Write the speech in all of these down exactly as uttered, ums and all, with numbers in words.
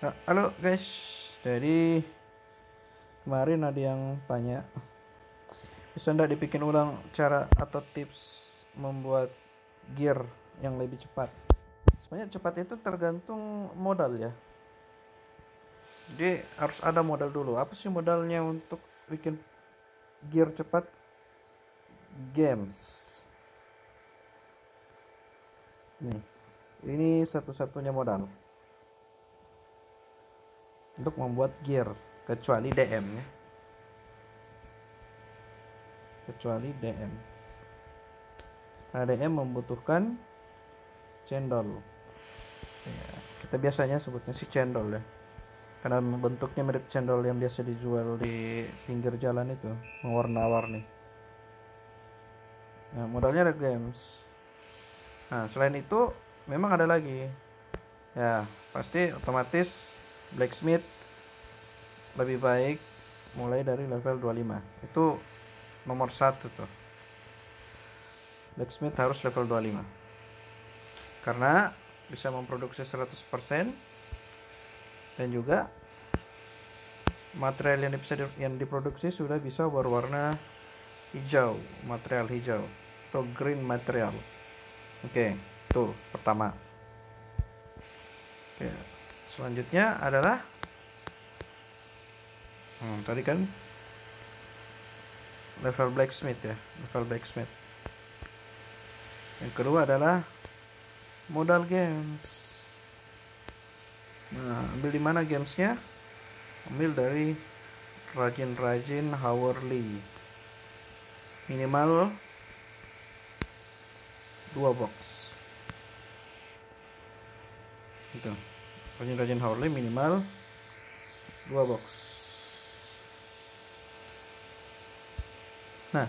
Nah, halo guys, jadi kemarin ada yang tanya, bisa nggak dibikin ulang cara atau tips membuat gear yang lebih cepat? Sebenarnya cepat itu tergantung modal ya. Jadi harus ada modal dulu. Apa sih modalnya untuk bikin gear cepat? Games. Nih, ini satu-satunya modal untuk membuat gear, kecuali D M ya. Kecuali D M. Nah, D M membutuhkan cendol. Ya, kita biasanya sebutnya si cendol ya, karena bentuknya mirip cendol yang biasa dijual di pinggir jalan itu, mewarna-warni. Nah, modalnya ada games. Nah, selain itu memang ada lagi. Ya, pasti otomatis blacksmith lebih baik mulai dari level dua puluh lima. Itu nomor satu tuh. Blacksmith harus level dua puluh lima. Karena bisa memproduksi seratus persen dan juga material yang bisa di, yang diproduksi sudah bisa berwarna hijau, material hijau atau green material. Oke, itu pertama. Oke, selanjutnya adalah hmm, tadi kan level blacksmith ya, level blacksmith. Yang kedua adalah modal games. Nah, ambil di mana gamesnya? Ambil dari rajin-rajin Hourly. Minimal dua box. Itu. Rajin-rajin Hourly minimal dua box. Nah,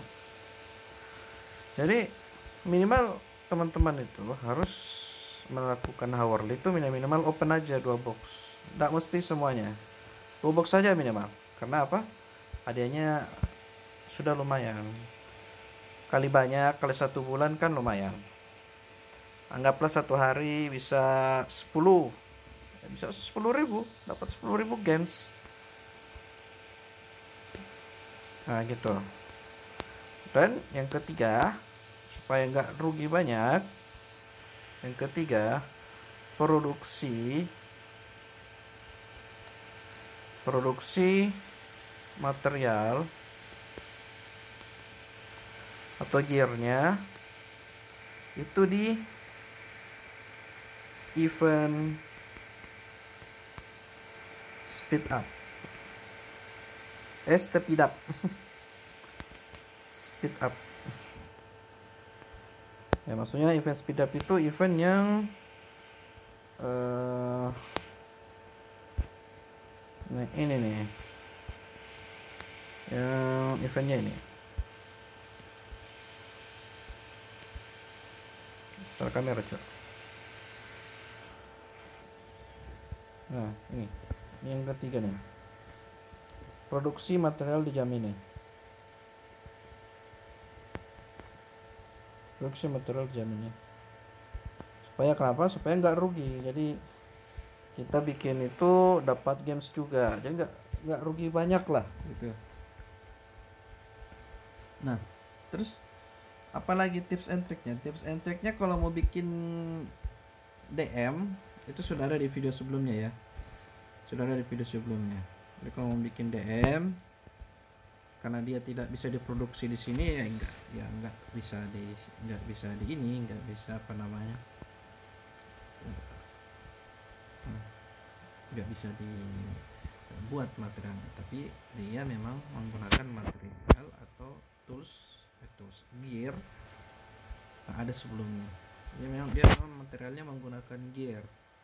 jadi minimal teman-teman itu harus melakukan hourly itu minimal open aja dua box. Tidak mesti semuanya. Dua box saja minimal. Karena apa? Hadiahnya sudah lumayan. Kali banyak, kali satu bulan kan lumayan. Anggaplah satu hari bisa sepuluh. Bisa sepuluh ribu. Dapat sepuluh ribu games. Nah gitu. Dan yang ketiga, supaya nggak rugi banyak, yang ketiga produksi produksi material atau gearnya itu di event speed up eh speed up speed up ya, maksudnya event speed up itu event yang uh, nah ini nih, yang eventnya ini taruh kamera cok. Nah ini ini yang ketiga nih, produksi material dijamin nih. Produksi material dijaminnya supaya kenapa? Supaya nggak rugi. Jadi kita bikin itu dapat games juga, jadi nggak nggak rugi banyak lah gitu. Nah terus apalagi tips and triknya? Tips and triknya kalau mau bikin D M itu sudah ada di video sebelumnya ya, sudah ada di video sebelumnya. Jadi kalau mau bikin D M karena dia tidak bisa diproduksi di sini ya enggak ya enggak bisa di enggak bisa di ini enggak bisa apa namanya enggak bisa dibuat materialnya, tapi dia memang menggunakan material atau tools eh, tools gear yang ada sebelumnya. Dia memang dia memang materialnya menggunakan gear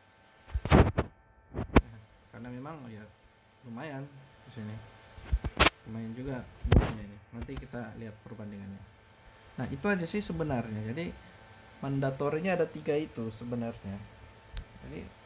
nah, karena memang ya lumayan di sini, lumayan juga murahnya ini. Nanti kita lihat perbandingannya. Nah itu aja sih sebenarnya. Jadi mandatorinya ada tiga itu sebenarnya. Jadi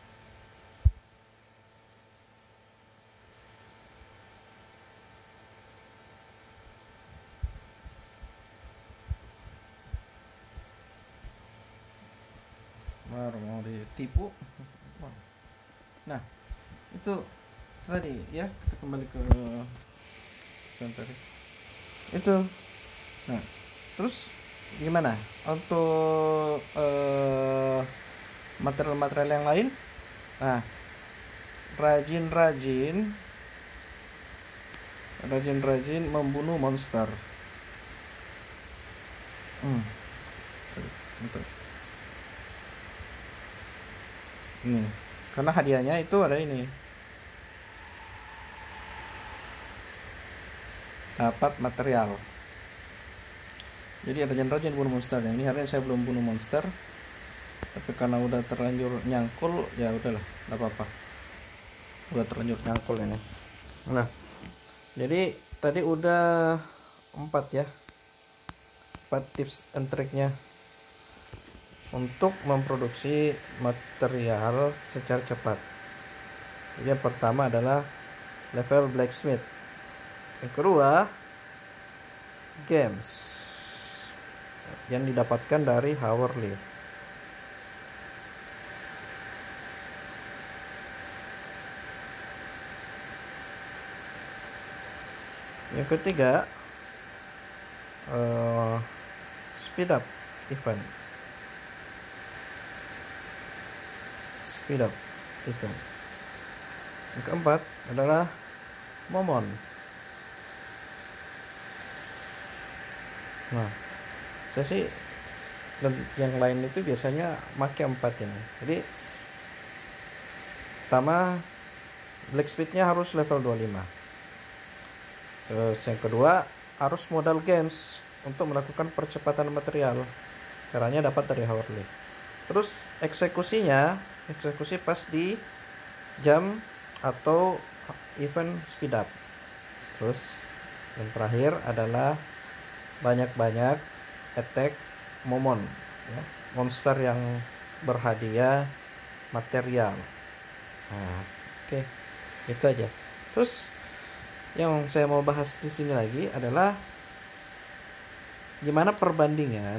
baru mau ditipu. Nah Itu tadi ya, kita kembali ke contoh tadi itu. Nah, terus gimana untuk eh, material-material yang lain? Nah, rajin-rajin rajin-rajin membunuh monster. Hmm, bentar. Ini karena hadiahnya itu ada ini, dapat material. Jadi rajin-rajin bunuh monster. Yang ini hari ini saya belum bunuh monster, tapi karena udah terlanjur nyangkul ya udahlah, nggak apa-apa, udah terlanjur nyangkul ini. Nah, jadi tadi udah empat ya, empat tips and triknya untuk memproduksi material secara cepat. Jadi yang pertama adalah level blacksmith, yang kedua games yang didapatkan dari hourly, yang ketiga uh, speed up event speed up event yang keempat adalah momon. Nah, saya sih dan yang lain itu biasanya pakai empat ini. Jadi pertama blacksmith-nya harus level dua puluh lima. Terus yang kedua harus modal games untuk melakukan percepatan material. Caranya dapat dari hourly. Terus eksekusinya, eksekusi pas di jam atau event speed up. Terus yang terakhir adalah banyak-banyak attack momon ya, monster yang berhadiah material. Nah, oke, okay. Itu aja. Terus yang saya mau bahas di sini lagi adalah gimana perbandingan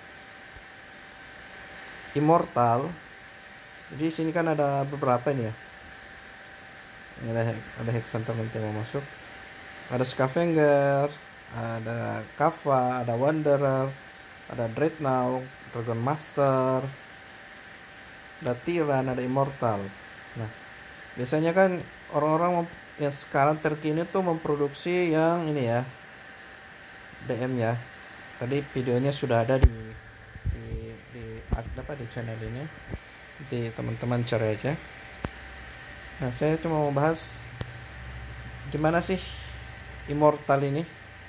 immortal. Jadi sini kan ada beberapa nih ya. Ini ada ada Hexanter nanti mau masuk. Ada Scavenger, ada Kava, ada Wanderer, ada Dreadnought, Dragon Master, ada Tyrann, ada Immortal. Nah, biasanya kan orang-orang yang sekarang terkini tuh memproduksi yang ini ya, D M ya. Tadi videonya sudah ada di di, di apa di channel ini, di teman-teman cari aja. Nah, saya cuma mau bahas gimana sih Immortal ini,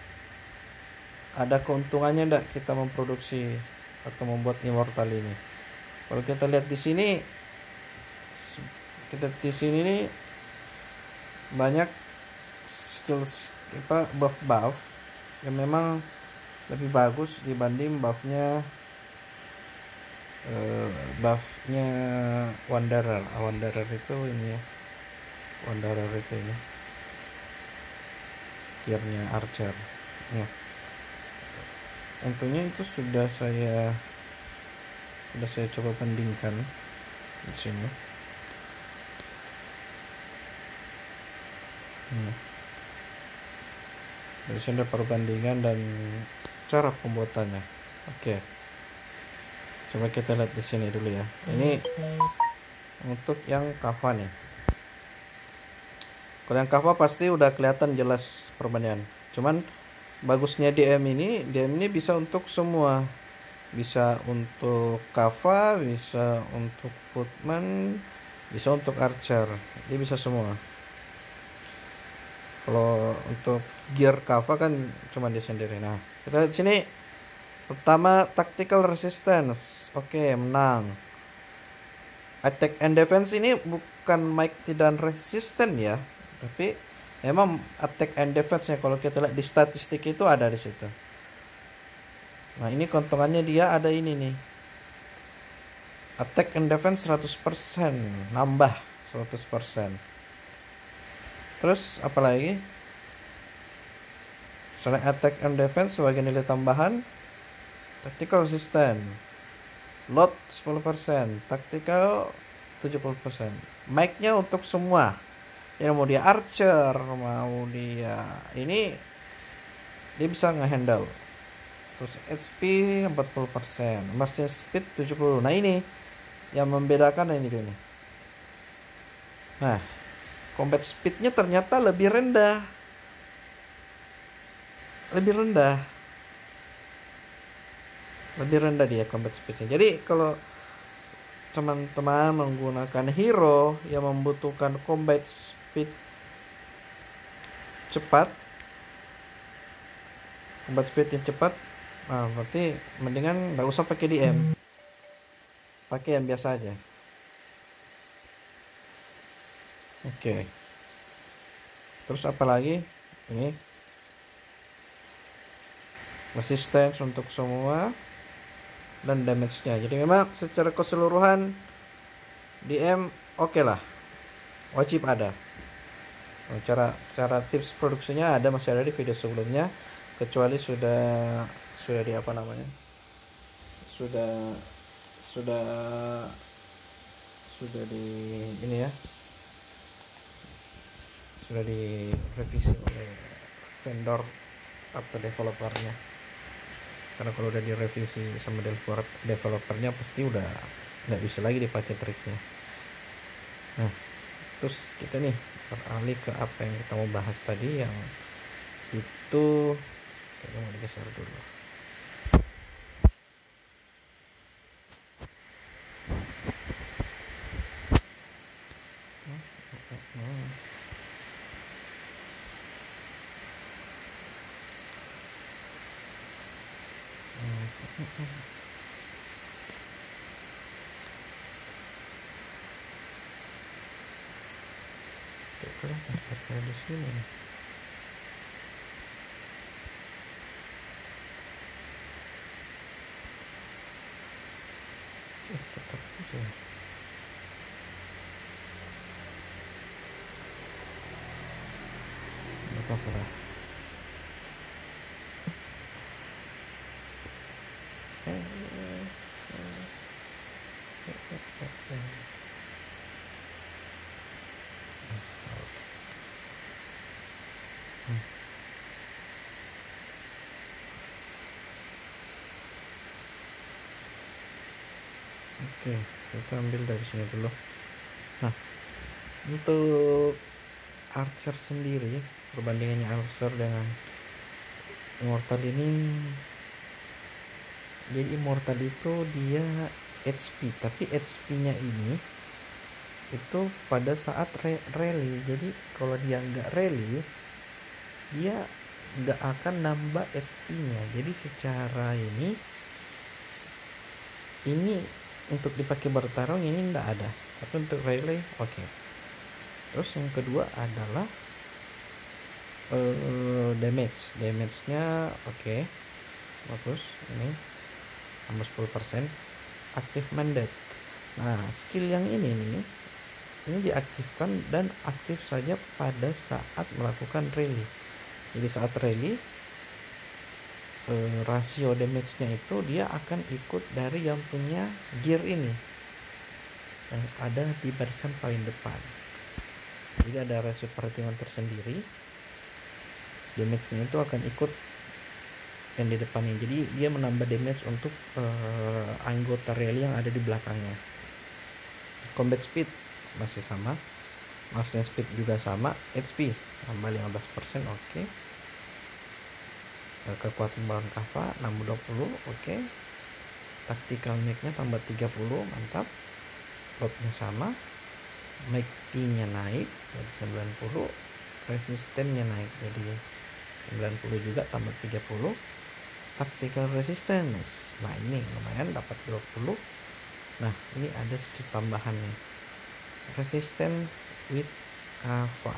ada keuntungannya enggak kita memproduksi atau membuat Immortal ini. Kalau kita lihat di sini, kita di sini nih banyak skills apa buff-buff yang memang lebih bagus dibanding buffnya uh, buffnya Wanderer. Wanderer itu ini ya, Wanderer itu ini tiernya Archer. Nah, tentunya itu sudah saya sudah saya coba bandingkan di sini. Hmm. Dari sini ada perbandingan dan cara pembuatannya. Oke, coba kita lihat di sini dulu ya. Ini untuk yang Kava nih. Kalau yang Kava pasti udah kelihatan jelas perbandingan. Cuman bagusnya D M ini, D M ini bisa untuk semua. Bisa untuk Kava, bisa untuk Footman, bisa untuk Archer. Dia bisa semua. Kalau untuk gear Kava kan cuma dia sendiri. Nah, kita lihat sini. Pertama, tactical resistance. Oke, menang. Attack and defense ini bukan mighty dan resistant ya, tapi memang attack and defense-nya kalau kita lihat di statistik itu ada di situ. Nah, ini keuntungannya dia ada ini nih. Attack and defense seratus persen, nambah seratus persen. Terus apalagi? Selain attack and defense sebagai nilai tambahan, tactical resistance, load sepuluh persen, tactical tujuh puluh persen. Mic-nya untuk semua. Yang mau dia Archer, mau dia ini, dia bisa ngehandle. Terus H P empat puluh persen, Master Speed tujuh puluh. Nah ini yang membedakan ini dia nih. Nah, combat speednya ternyata lebih rendah. Lebih rendah. Lebih rendah dia combat speednya. Jadi kalau teman-teman menggunakan hero yang membutuhkan combat speed cepat, combat speed yang cepat, nah berarti mendingan nggak usah pakai D M, pakai yang biasa aja. Oke. Terus apa lagi? Ini resistance untuk semua dan damage-nya. Jadi memang secara keseluruhan D M oke okay lah, wajib ada. Cara cara tips produksinya ada, masih ada di video sebelumnya, kecuali sudah sudah di apa namanya sudah sudah sudah di ini ya sudah direvisi oleh vendor atau developernya. Karena kalau udah direvisi sama developer developernya pasti udah nggak bisa lagi dipakai triknya. Nah, terus kita nih beralih ke apa yang kita mau bahas tadi, yang itu kayaknya mau digeser dulu. Kelihatan kayak di sini. Eh, tetap aja. Nggak apa-apa lah. Oke, kita ambil dari sini dulu. Nah, untuk Archer sendiri, perbandingannya Archer dengan Immortal ini, jadi Immortal itu dia H P, tapi H P-nya ini itu pada saat re- rally. Jadi kalau dia nggak rally, dia nggak akan nambah H P-nya. Jadi secara ini, ini untuk dipakai bertarung ini nggak ada, tapi untuk rally oke. Okay. Terus yang kedua adalah uh, damage, damage-nya oke, okay. Bagus. Ini tambah sepuluh persen. Aktif mandate. Nah, skill yang ini nih, ini diaktifkan dan aktif saja pada saat melakukan rally. Jadi saat rally, eh, rasio damage-nya itu dia akan ikut dari yang punya gear ini, yang ada di barisan paling depan. Jadi ada rasio perhitungan tersendiri. Damage-nya itu akan ikut yang di depannya. Jadi dia menambah damage untuk eh, anggota rally yang ada di belakangnya. Combat speed masih sama, master speed juga sama, H P tambah lima belas persen, oke. Okay. Kekuatan melawan kava nambah dua puluh, oke. Okay. Tactical make-nya tambah tiga puluh, mantap. Load-nya sama, make-nya naik jadi sembilan puluh, resistennya naik jadi sembilan puluh juga tambah tiga puluh. Tactical resistance, nah ini lumayan dapat dua puluh. Nah ini ada skill tambahan nih, resistant with kava.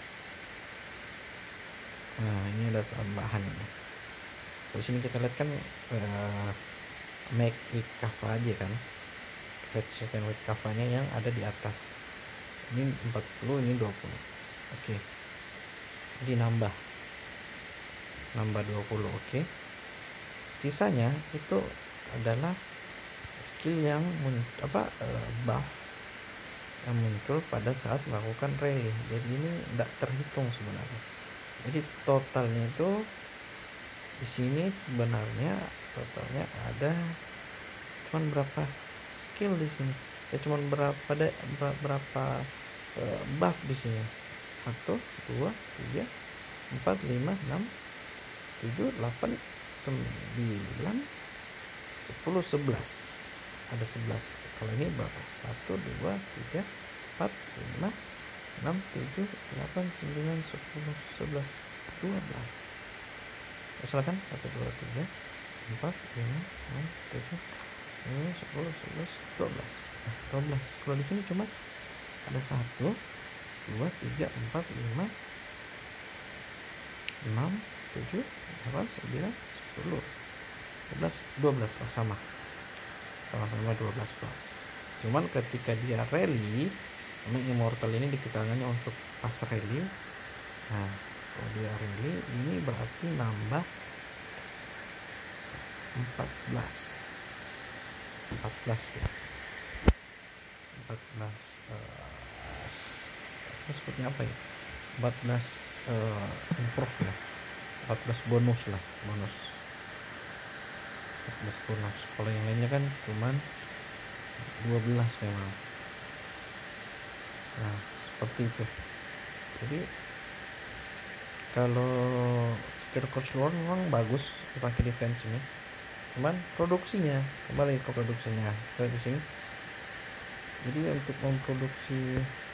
Nah ini ada tambahan nih. Di sini kita lihat kan uh, make with kava aja kan, resistant with kavanya yang ada di atas. Ini empat puluh, ini dua puluh. Oke. Okay. Jadi nambah. Nambah dua puluh, oke. Okay. Sisanya itu adalah skill yang apa uh, buff yang muncul pada saat melakukan rally. Jadi ini tidak terhitung sebenarnya. Jadi totalnya itu di sini sebenarnya totalnya ada cuman berapa skill di sini? Ya cuman berapa ada berapa uh, buff di sini? satu, dua, tiga, empat, lima, enam, tujuh, delapan, sembilan, sepuluh, sebelas. Ada sebelas. Kalau ini berapa? satu, dua, tiga, empat, lima, enam, tujuh, delapan, sembilan, sepuluh, sebelas, dua belas. Misalkan satu, dua, tiga, empat, lima, enam, tujuh, delapan, sepuluh, sebelas, dua belas. Nah, dua belas. Kalau di sini cuma ada satu, dua, tiga, empat, lima, enam, tujuh, delapan, sembilan, sepuluh, sebelas, dua belas. Oh, sama. Sama-sama dua belas buff. Cuman ketika dia rally, memang immortal ini diketahuinya untuk pas rally. Nah, kalau dia rally ini berarti nambah empat belas. empat belas ya. empat belas uh, sebutnya apa ya? empat belas uh, improve ya. empat belas bonus lah, bonus. empat belas bonus. Kalau yang lainnya kan cuman dua belas memang. Nah, seperti itu. Jadi kalau skill cost luar memang bagus dipakai defense ini. Cuman produksinya, kembali ke produksinya. Kita di sini. Jadi untuk memproduksi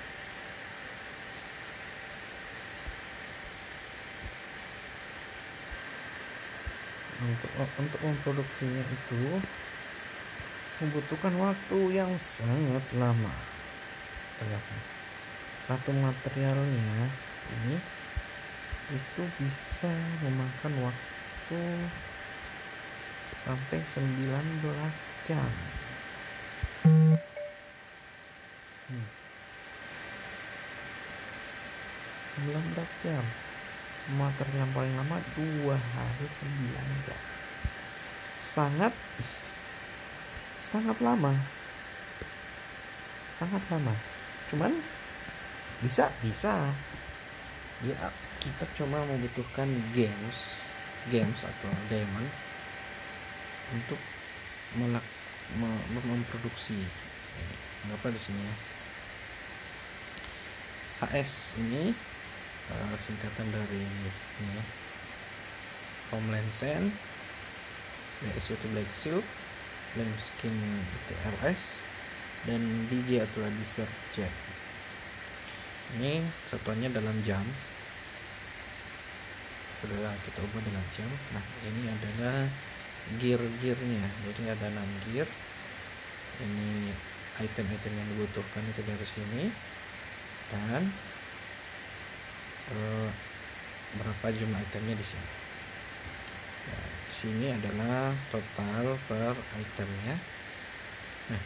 untuk untuk memproduksinya itu membutuhkan waktu yang sangat lama. Ternyata satu materialnya ini itu bisa memakan waktu sampai sembilan belas jam. Hmm. sembilan belas jam. Material yang paling lama dua hari sembilan jam. Sangat sangat lama. Sangat lama. Cuman bisa bisa. Ya, kita cuma membutuhkan games, games atau diamond untuk melak memproduksi. Mengapa di sini ya? H S ini uh, singkatan dari ini, Homeland Sand, B S itu Black Silk, Flame Skin itu L S, dan D J atau Desert Jet. Ini satuannya dalam jam. Sudah kita ubah dalam jam. Nah, ini adalah gear-gearnya. Jadi ada enam gear. Ini item-item yang dibutuhkan itu dari sini. Dan eh, berapa jumlah itemnya di sini. Nah, di sini adalah total per itemnya. Nah,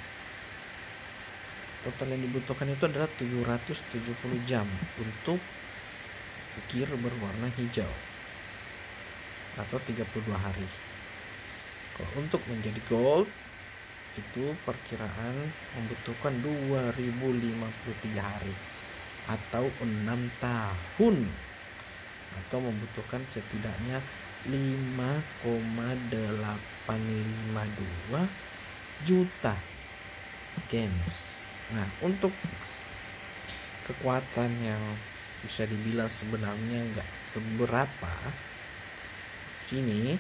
total yang dibutuhkan itu adalah tujuh ratus tujuh puluh jam untuk gear berwarna hijau atau tiga puluh dua hari. Kalau untuk menjadi gold itu perkiraan membutuhkan dua ribu lima puluh tiga hari atau enam tahun, atau membutuhkan setidaknya lima koma delapan lima dua juta games. Nah, untuk kekuatan yang bisa dibilang sebenarnya nggak seberapa, sini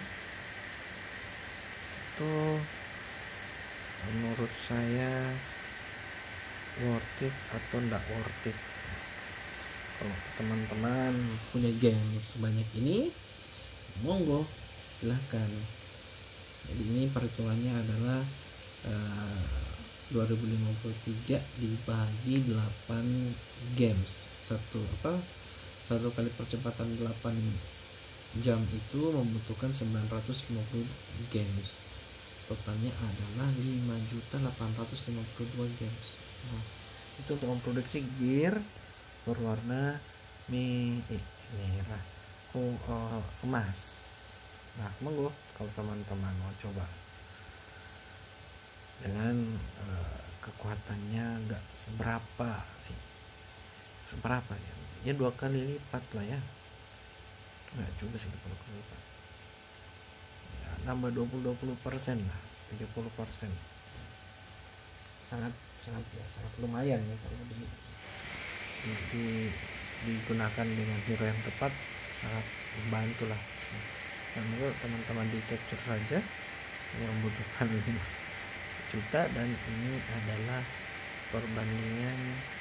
itu menurut saya worth it atau nggak worth it. Kalau teman-teman punya game sebanyak ini, monggo silahkan. Jadi ini perhitungannya adalah uh, dua ribu lima puluh tiga dibagi delapan games. Satu apa? Satu kali percepatan delapan jam itu membutuhkan sembilan ratus lima puluh games. Totalnya adalah lima juta delapan ratus lima puluh dua games. Nah, itu untuk memproduksi gear berwarna me eh, merah oh, uh, emas. Nah, monggo kalau teman-teman mau coba dengan uh, kekuatannya nggak seberapa sih, seberapa ya, ya dua kali lipat lah ya, nggak juga sih dua kali lipat ya, nambah dua puluh dua puluh persen lah, tiga puluh persen, sangat sangat ya sangat lumayan ya kalau di, di, di digunakan dengan hero yang tepat, sangat membantu lah. Dan menurut teman-teman di capture saja yang membutuhkan lima juta, dan ini adalah perbandingan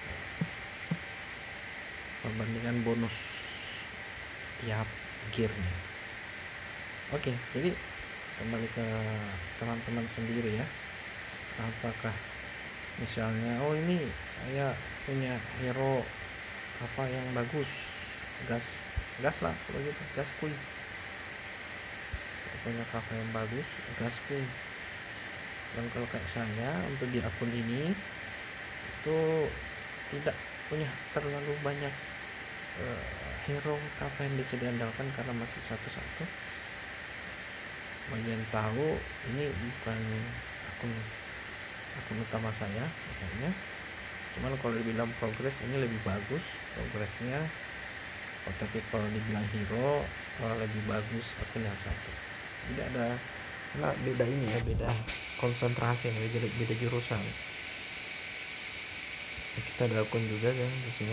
perbandingan bonus tiap gearnya. Oke, jadi kembali ke teman-teman sendiri ya, apakah misalnya oh ini saya punya hero Kava yang bagus, gas gas lah kalau gitu, gas kuy, punya Kava yang bagus, gas kuy. Dan kalau kayak saya untuk di akun ini itu tidak punya terlalu banyak uh, hero Kava yang bisa diandalkan karena masih satu-satu. Bagian tahu ini bukan akun akun utama saya sebenarnya, cuman kalau dibilang progres ini lebih bagus progresnya, oh, tapi kalau dibilang hero oh, lebih bagus akun yang satu. Tidak ada, Nah, beda ini ya, beda konsentrasi, beda, beda jurusan. Kita ada akun juga kan di sini.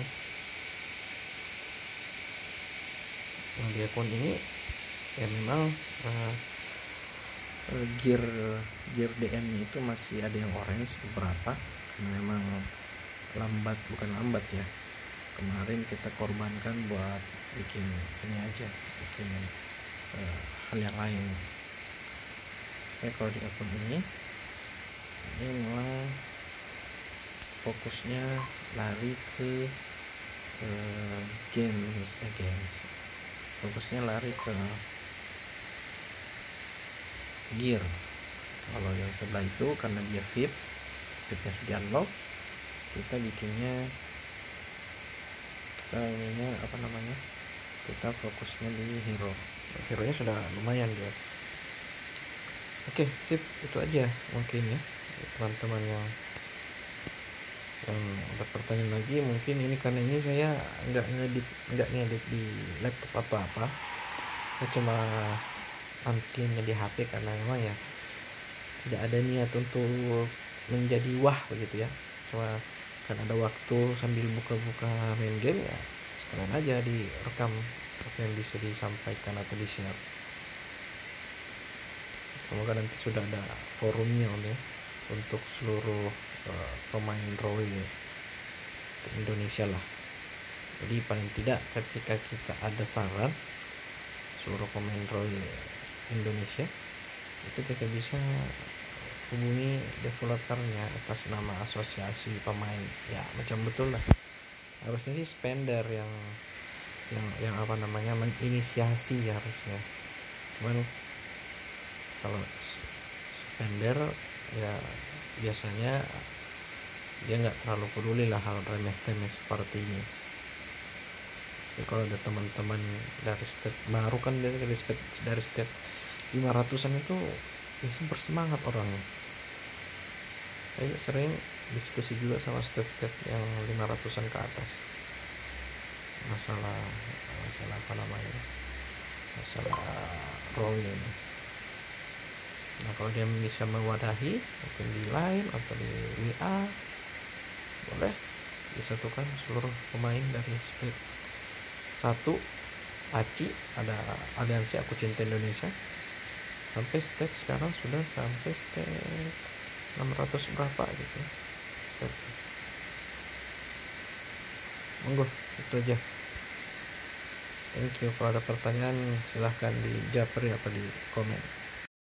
Nah, di akun ini ya memang uh, gear gear D M-nya itu masih ada yang orange beberapa, karena memang lambat, bukan lambat ya, kemarin kita korbankan buat bikin ini aja, bikin uh, hal yang lain. Oke, kalau di akun ini ini memang fokusnya lari ke uh, games eh games fokusnya lari ke gear. Kalau yang sebelah itu karena dia V I P, V I P nya sudah unlock, kita bikinnya kita ininya apa namanya kita fokusnya di hero. Hero nya sudah lumayan dia. Oke, sip, itu aja mungkin ya teman-teman yang yang ada pertanyaan lagi. Mungkin ini karena ini saya nggak ngedit nggak ngedit di laptop atau apa, saya cuma tampilnya di H P karena memang ya tidak ada niat untuk menjadi wah begitu ya, cuma kan ada waktu sambil buka-buka main game ya sekalian aja direkam apa yang bisa disampaikan atau di share. Semoga nanti sudah ada forumnya ya untuk seluruh uh, pemain Roy se-Indonesia lah. Jadi paling tidak ketika kita ada saran seluruh pemain Roy Indonesia itu kita bisa hubungi developernya atas nama asosiasi pemain ya, macam betul lah. Harusnya sih spender yang yang yang apa namanya menginisiasi harusnya, cuman kalau spender ya biasanya dia nggak terlalu peduli lah hal remeh-temeh seperti ini. Jadi kalau ada teman-teman dari step baru kan dari dari step dari step lima ratusan itu biasanya bersemangat orangnya. Saya sering diskusi juga sama step-step yang lima ratusan ke atas masalah masalah apa namanya masalah role ini. Nah, kalau dia bisa mewadahi mungkin di Line atau di W A, boleh disatukan seluruh pemain dari step satu A C I, ada aliansi Aku Cinta Indonesia, sampai step sekarang sudah sampai step enam ratus berapa gitu step. Monggo, itu aja. Thank you. Kalau ada pertanyaan silahkan di japri atau di komen.